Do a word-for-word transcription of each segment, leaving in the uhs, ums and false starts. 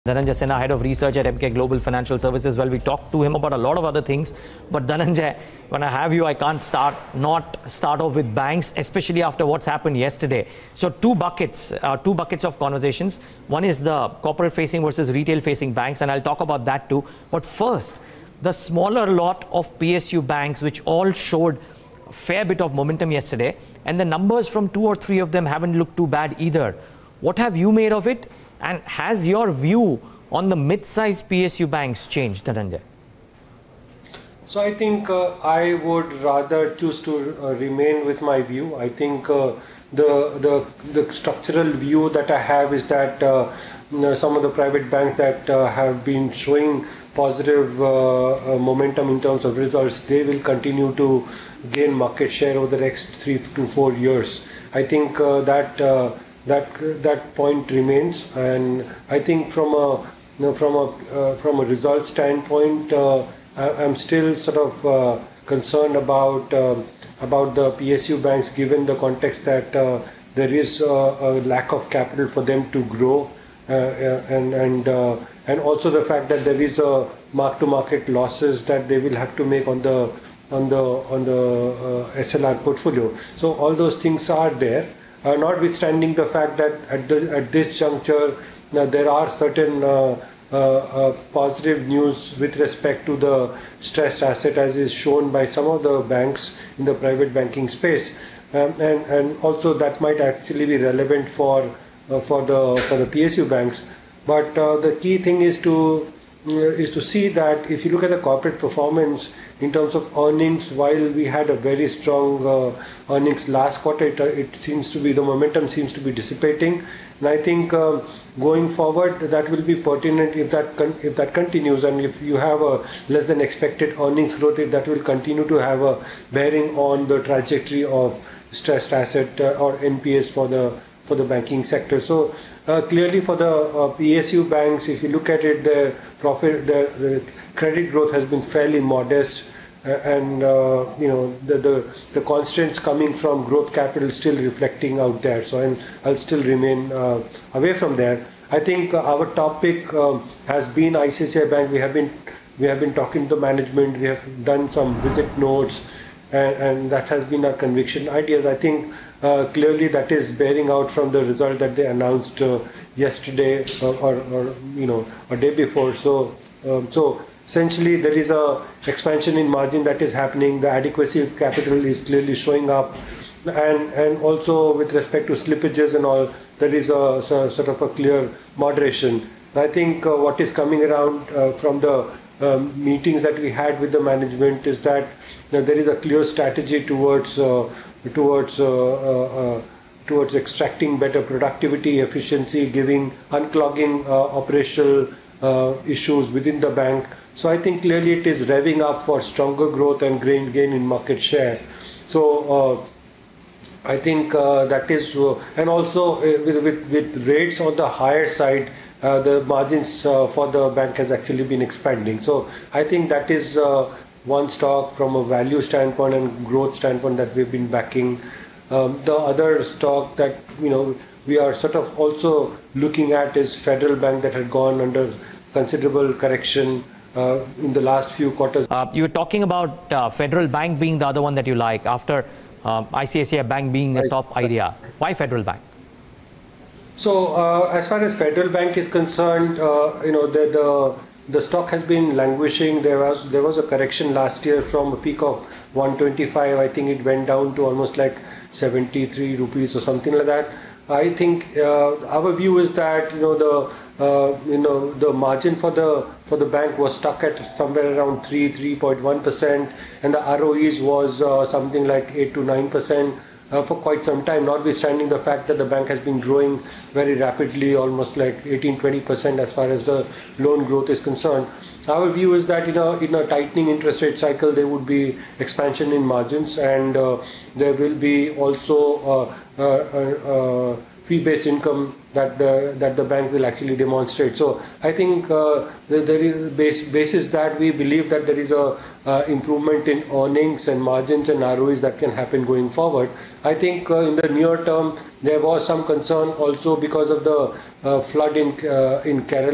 Dhananjay Sinha, Head of Research at Emkay Global Financial Services. Well, we talked to him about a lot of other things. But Dhananjay, when I have you, I can't start not start off with banks, especially after what's happened yesterday. So two buckets, uh, two buckets of conversations. One is the corporate-facing versus retail-facing banks, and I'll talk about that too. But first, the smaller lot of P S U banks, which all showed a fair bit of momentum yesterday, and the numbers from two or three of them haven't looked too bad either. What have you made of it? And has your view on the mid-sized P S U banks changed, Dhananjay? So I think uh, I would rather choose to uh, remain with my view. I think uh, the, the the structural view that I have is that uh, you know, some of the private banks that uh, have been showing positive uh, uh, momentum in terms of results, they will continue to gain market share over the next three to four years. I think uh, that uh, that that point remains, and I think from a you know, from a uh, from a result standpoint, uh, I, I'm still sort of uh, concerned about uh, about the P S U banks, given the context that uh, there is uh, a lack of capital for them to grow, uh, and and uh, and also the fact that there is a mark-to-market losses that they will have to make on the on the on the uh, S L R portfolio. So all those things are there. Uh, notwithstanding the fact that at the at this juncture uh, there are certain uh, uh, uh, positive news with respect to the stressed asset, as is shown by some of the banks in the private banking space, um, and and also that might actually be relevant for uh, for the for the P S U banks. But uh, the key thing is to is to see that if you look at the corporate performance in terms of earnings, while we had a very strong uh, earnings last quarter, it, it seems to be, the momentum seems to be dissipating. And I think uh, going forward, that will be pertinent if that con- if that continues, and if you have a less than expected earnings growth, that will continue to have a bearing on the trajectory of stressed asset uh, or N P S for the for the banking sector. So uh, clearly for the uh, P S U banks, if you look at it, the profit, the, the credit growth has been fairly modest, uh, and uh, you know the, the the constraints coming from growth capital still reflecting out there. So and I'll still remain uh, away from there. I think uh, our topic um, has been I C I C I Bank. We have been we have been talking to the management. We have done some visit notes, and, and that has been our conviction ideas. I think uh, clearly that is bearing out from the result that they announced uh, yesterday or, or, or you know a day before. So um, so essentially there is a expansion in margin that is happening. The adequacy of capital is clearly showing up, and and also with respect to slippages and all, there is a, so, sort of a clear moderation. And I think uh, what is coming around uh, from the um, meetings that we had with the management is that you know, there is a clear strategy towards uh, towards uh, uh, uh, towards extracting better productivity, efficiency, giving unclogging uh, operational uh, issues within the bank. So I think clearly it is revving up for stronger growth and gain gain in market share. So uh, I think uh, that is, uh, and also uh, with, with with rates on the higher side, uh, the margins uh, for the bank has actually been expanding. So I think that is uh, one stock from a value standpoint and growth standpoint that we've been backing. Um, the other stock that you know we are sort of also looking at is Federal Bank, that had gone under considerable correction uh, in the last few quarters. Uh, you were talking about uh, Federal Bank being the other one that you like after uh, I C I C I Bank being the top idea. Why Federal Bank? So uh, as far as Federal Bank is concerned, uh, you know the, the the stock has been languishing. There was there was a correction last year from a peak of one twenty-five. I think it went down to almost like seventy-three rupees or something like that. I think uh, our view is that you know the uh, you know the margin for the for the bank was stuck at somewhere around three three point one percent, and the R O Es was uh, something like eight to nine percent. Uh, for quite some time, notwithstanding the fact that the bank has been growing very rapidly, almost like eighteen to twenty percent as far as the loan growth is concerned. Our view is that in a, in a tightening interest rate cycle, there would be expansion in margins, and uh, there will be also uh, uh, uh, fee-based income that the that the bank will actually demonstrate. So I think uh, there is base, basis that we believe that there is a uh, improvement in earnings and margins and R O Es that can happen going forward. I think uh, in the near term there was some concern also because of the uh, flood in uh, in Kerala.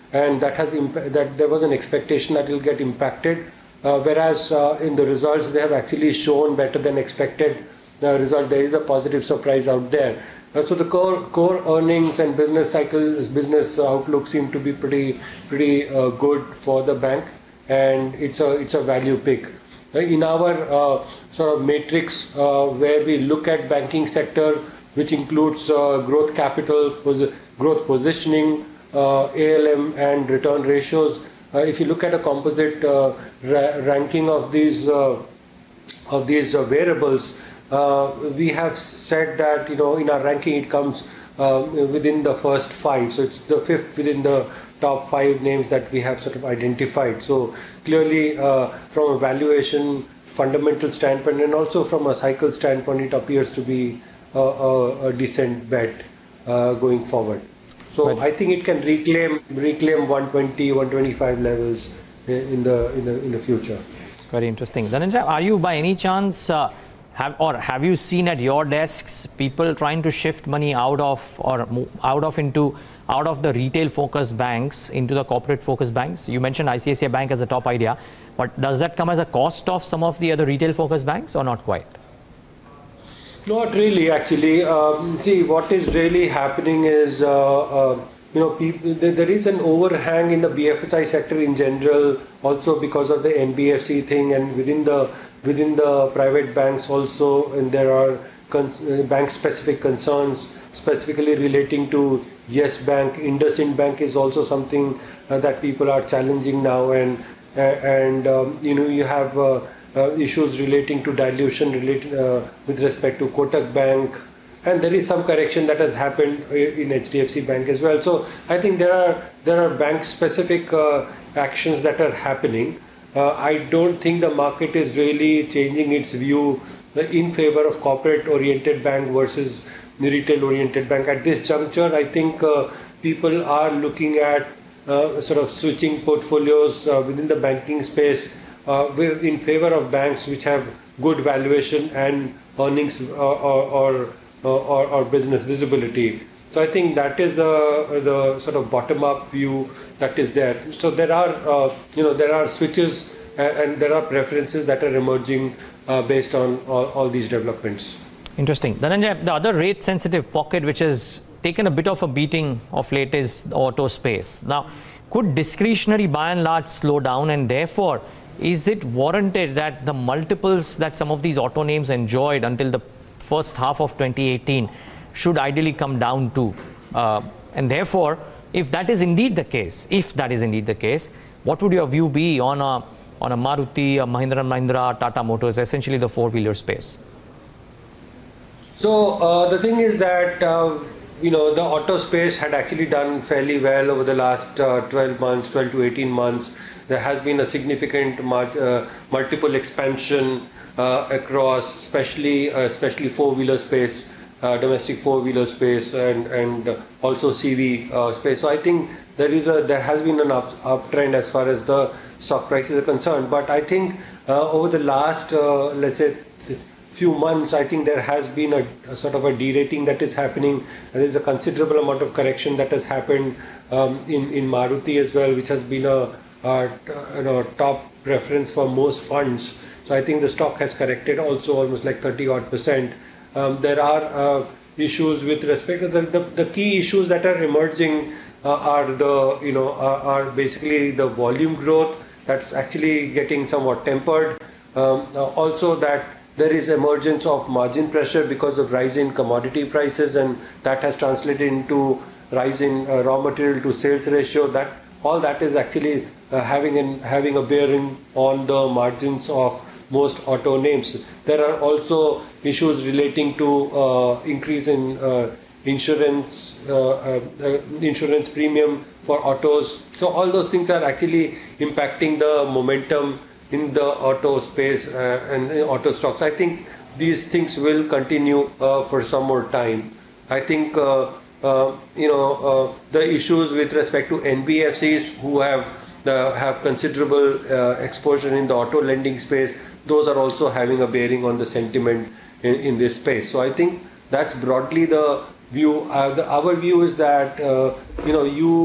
and that has imp- that there was an expectation that it will get impacted. Uh, whereas uh, in the results, they have actually shown better than expected uh, result. There is a positive surprise out there. Uh, so the core core earnings and business cycle, business outlook seem to be pretty pretty uh, good for the bank, and it's a it's a value pick. Uh, in our uh, sort of matrix uh, where we look at banking sector, which includes uh, growth capital, pos- growth positioning, uh, A L M, and return ratios. Uh, if you look at a composite uh, ra- ranking of these uh, of these uh, variables, uh, we have said that, you know, in our ranking it comes uh, within the first five. So it's the fifth within the top five names that we have sort of identified. So clearly, uh, from a valuation fundamental standpoint and also from a cycle standpoint, it appears to be a, a, a decent bet uh, going forward. So right. I think it can reclaim reclaim one twenty, one twenty-five levels in the in the in the future. Very interesting. Dhananjay, are you by any chance uh, have or have you seen at your desks people trying to shift money out of or move out of into out of the retail focused banks into the corporate focused banks? You mentioned I C I C I Bank as a top idea, but does that come as a cost of some of the other retail focused banks or not quite? Not really, actually. Um, see, what is really happening is, uh, uh, you know, people, there, there is an overhang in the B F S I sector in general, also because of the N B F C thing, and within the within the private banks also, and there are cons- bank-specific concerns, specifically relating to Yes Bank. IndusInd Bank is also something uh, that people are challenging now, and uh, and um, you know, you have. Uh, Uh, issues relating to dilution related uh, with respect to Kotak Bank, and there is some correction that has happened in H D F C Bank as well. So I think there are there are bank specific uh, actions that are happening. Uh, I don't think the market is really changing its view in favor of corporate oriented bank versus the retail oriented bank at this juncture. I think uh, people are looking at uh, sort of switching portfolios uh, within the banking space. Uh, in favor of banks which have good valuation and earnings or, or, or, or business visibility. So I think that is the the sort of bottom-up view that is there. So there are uh, you know there are switches and, and there are preferences that are emerging uh, based on all, all these developments. Interesting. Dhananjay, the other rate-sensitive pocket which has taken a bit of a beating of late is the auto space. Now, could discretionary by and large slow down, and therefore is it warranted that the multiples that some of these auto names enjoyed until the first half of twenty eighteen should ideally come down to? Uh, and therefore, if that is indeed the case, if that is indeed the case, what would your view be on a on a Maruti, a Mahindra and Mahindra, Tata Motors, essentially the four-wheeler space? So uh, the thing is that uh, you know the auto space had actually done fairly well over the last uh, twelve months, twelve to eighteen months. There has been a significant uh, multiple expansion uh, across, especially uh, especially four-wheeler space, uh, domestic four-wheeler space, and and uh, also C V uh, space. So I think there is a there has been an up, uptrend as far as the stock prices are concerned. But I think uh, over the last uh, let's say few months, I think there has been a, a sort of a derating that is happening. There is a considerable amount of correction that has happened um, in in Maruti as well, which has been a Uh, you know, top preference for most funds. So I think the stock has corrected also almost like thirty odd percent. Um, there are uh, issues with respect to the, the, the key issues that are emerging uh, are the, you know, are, are basically the volume growth that's actually getting somewhat tempered. Um, uh, also that there is emergence of margin pressure because of rise in commodity prices, and that has translated into rise in uh, raw material to sales ratio. That all that is actually uh, having an, having a bearing on the margins of most auto names. There are also issues relating to uh, increase in uh, insurance uh, uh, uh, insurance premium for autos. So all those things are actually impacting the momentum in the auto space uh, and in auto stocks. I think these things will continue uh, for some more time. I think uh, Uh, you know, uh, the issues with respect to N B F Cs who have uh, have considerable uh, exposure in the auto lending space, those are also having a bearing on the sentiment in, in this space. So I think that's broadly the view. Uh, the, our view is that uh, you know you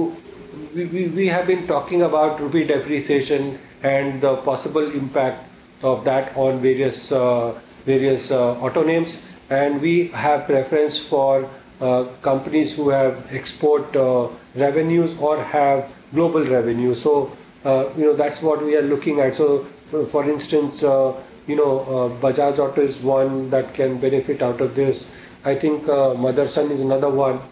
we, we, we have been talking about rupee depreciation and the possible impact of that on various uh, various uh, auto names, and we have preference for uh, companies who have export uh, revenues or have global revenue. So uh, you know, that's what we are looking at. So for, for instance, uh, you know, uh, Bajaj Auto is one that can benefit out of this. I think uh, Motherson is another one.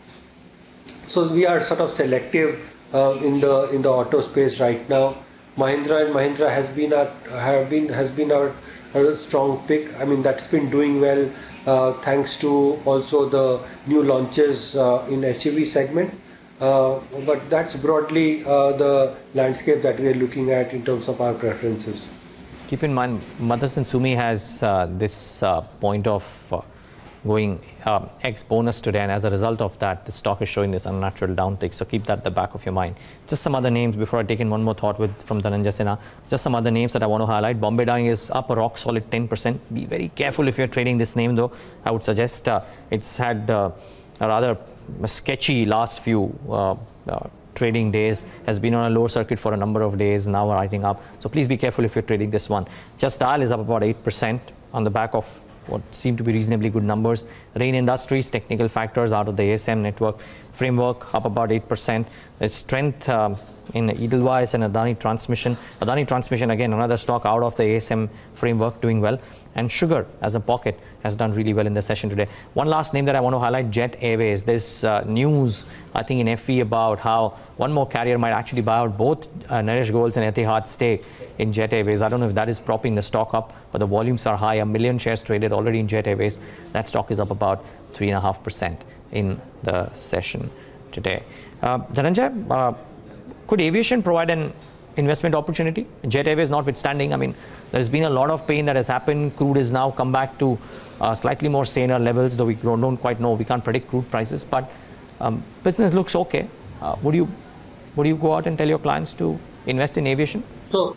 So we are sort of selective uh, in the in the auto space right now. Mahindra and Mahindra has been our have been has been our, our strong pick. I mean, that's been doing well uh, thanks to also the new launches uh, in S U V segment. Uh, but that's broadly uh, the landscape that we are looking at in terms of our preferences. Keep in mind, Motherson Sumi has uh, this uh, point of uh, going uh, X bonus today, and as a result of that, the stock is showing this unnatural downtick. So keep that at the back of your mind. Just some other names before I take in one more thought with from Dhananjay Sinha. Just some other names that I want to highlight. Bombay Dyeing is up a rock solid ten percent. Be very careful if you're trading this name, though. I would suggest uh, it's had uh, a rather sketchy last few uh, uh, trading days, has been on a lower circuit for a number of days, now rising up. So please be careful if you're trading this one. Just Dial is up about eight percent on the back of what seem to be reasonably good numbers. Rain Industries, technical factors out of the A S M network framework, up about eight percent. There's strength um, in Edelweiss and Adani Transmission. Adani Transmission, again, another stock out of the A S M framework, doing well. And Sugar, as a pocket, has done really well in the session today. One last name that I want to highlight, Jet Airways. There's uh, news, I think, in F E about how one more carrier might actually buy out both uh, Naresh Gold's and Etihad's stake in Jet Airways. I don't know if that is propping the stock up, but the volumes are high. A million shares traded already in Jet Airways. That stock is up about three point five percent in the session today. Uh, Dhananjay, uh, could aviation provide an investment opportunity? Jet Airways notwithstanding, I mean, there's been a lot of pain that has happened. Crude is now come back to uh, slightly more saner levels, though we don't quite know. We can't predict crude prices, but um, business looks okay. Uh, would you would you go out and tell your clients to invest in aviation? So,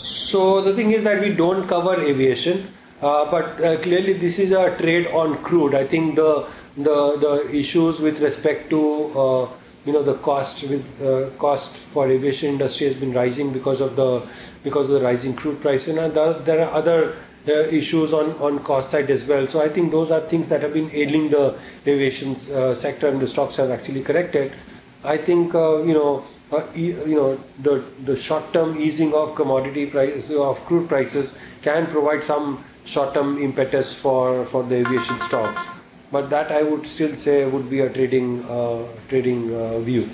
so the thing is that we don't cover aviation, uh, but uh, clearly this is a trade on crude. I think the the the issues with respect to uh, you know the cost with uh, cost for aviation industry has been rising because of the because of the rising crude price, and uh, there are other uh, issues on on cost side as well. So I think those are things that have been ailing the aviation uh, sector, and the stocks have actually corrected. I think uh, you know uh, e- you know the the short term easing of commodity prices of crude prices can provide some short term impetus for for the aviation stocks. But that I would still say would be a trading uh, trading uh, view.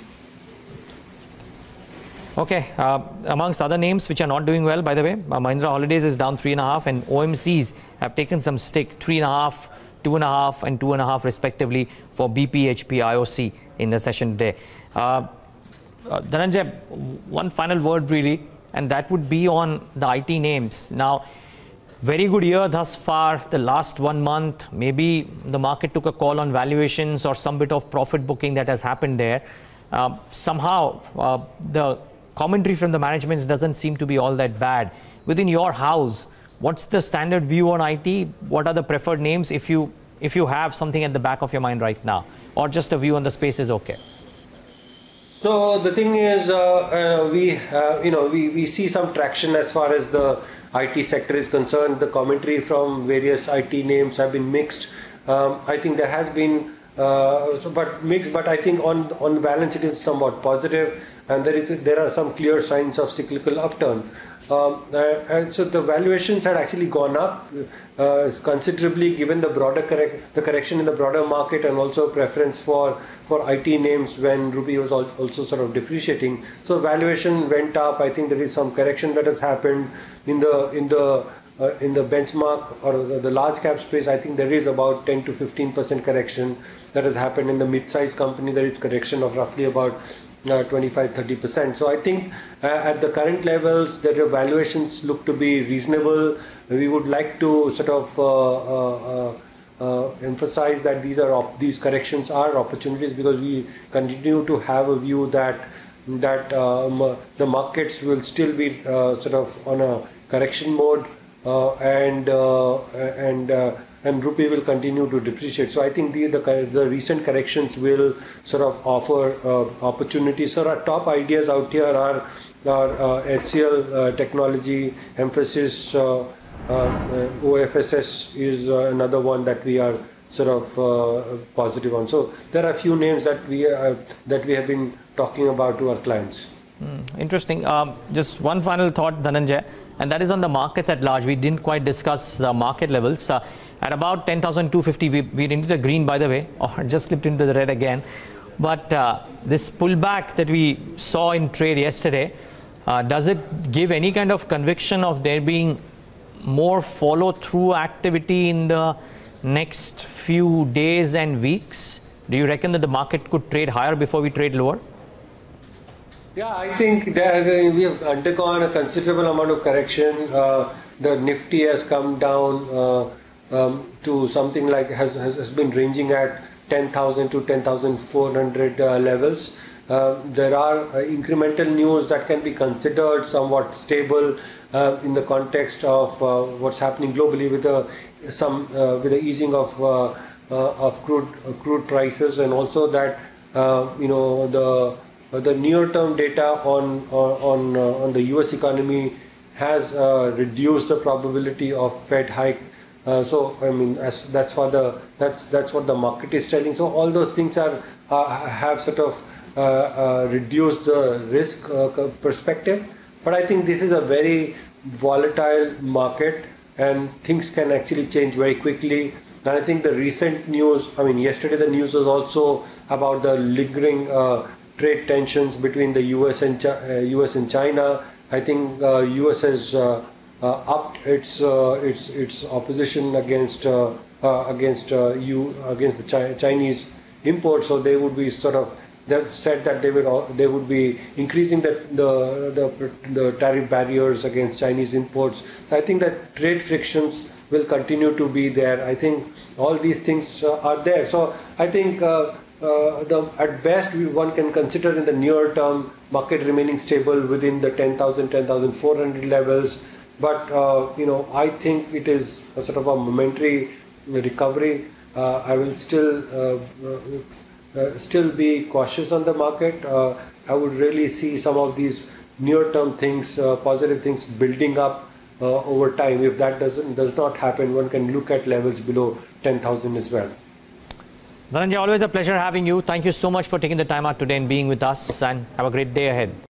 Okay, uh, amongst other names which are not doing well, by the way, uh, Mahindra Holidays is down three and a half, and O M Cs have taken some stick, three and a half, two and a half, and two and a half respectively for B P, H P, I O C in the session today. Uh, uh, Dhananjay, one final word really, and that would be on the I T names. Now, very good year thus far, the last one month, maybe the market took a call on valuations or some bit of profit booking that has happened there. Uh, somehow, uh, the commentary from the management doesn't seem to be all that bad. Within your house, what's the standard view on I T? What are the preferred names if you if you have something at the back of your mind right now? Or just a view on the space is okay? So the thing is, uh, uh, we uh, you know we, we see some traction as far as the I T sector is concerned. The commentary from various I T names have been mixed. Um, I think there has been, uh, so, but mixed. But I think on on the balance it is somewhat positive, and there is there are some clear signs of cyclical upturn. Um, uh, and so the valuations had actually gone up uh, considerably given the broader correct the correction in the broader market, and also preference for for I T names when rupee was also sort of depreciating. So valuation went up. I think there is some correction that has happened in the in the uh, in the benchmark or the, the large cap space. I think there is about ten to fifteen percent correction that has happened in the mid-sized company. There is correction of roughly about Uh, twenty-five to thirty percent. So I think uh, at the current levels, the valuations look to be reasonable. We would like to sort of uh, uh, uh, emphasize that these are op- these corrections are opportunities, because we continue to have a view that that um, the markets will still be uh, sort of on a correction mode, uh, and uh, and uh, and rupee will continue to depreciate. So I think the the, the recent corrections will sort of offer uh, opportunities. So our top ideas out here are, are uh, H C L uh, technology, emphasis, uh, uh, O F S S is uh, another one that we are sort of uh, positive on. So there are a few names that we uh, that we have been talking about to our clients. Mm, interesting. Um, just one final thought, Dhananjay, and that is on the markets at large. We didn't quite discuss the market levels. Uh, at about ten thousand two hundred fifty, we, we're into the green, by the way, or just slipped into the red again. But uh, this pullback that we saw in trade yesterday, uh, does it give any kind of conviction of there being more follow-through activity in the next few days and weeks? Do you reckon that the market could trade higher before we trade lower? Yeah, I think that we have undergone a considerable amount of correction. Uh, the Nifty has come down uh, um, to something like has, has, has been ranging at ten thousand to ten thousand four hundred uh, levels. Uh, there are uh, incremental news that can be considered somewhat stable uh, in the context of uh, what's happening globally with the some uh, with the easing of uh, uh, of crude uh, crude prices, and also that uh, you know the Uh, the near-term data on on uh, on the U S economy has uh, reduced the probability of Fed hike. Uh, so I mean, as that's what the that's that's what the market is telling. So all those things are uh, have sort of uh, uh, reduced the risk uh, perspective. But I think this is a very volatile market, and things can actually change very quickly. And I think the recent news, I mean, yesterday the news was also about the lingering Uh, trade tensions between the U S and uh, U S and China. I think uh, U S has uh, uh, upped its uh, its its opposition against uh, uh, against uh, you against the Chi- Chinese imports. So they would be sort of they've said that they would they would be increasing the the the, the tariff barriers against Chinese imports. So I think that trade frictions will continue to be there. I think all these things uh, are there. So I think. Uh, Uh, the, at best, we, one can consider in the near term market remaining stable within the ten thousand, ten thousand four hundred levels. But uh, you know, I think it is a sort of a momentary recovery. Uh, I will still uh, uh, still be cautious on the market. Uh, I would really see some of these near-term things, uh, positive things, building up uh, over time. If that doesn't does not happen, one can look at levels below ten thousand as well. Dhananjay, always a pleasure having you. Thank you so much for taking the time out today and being with us, and have a great day ahead.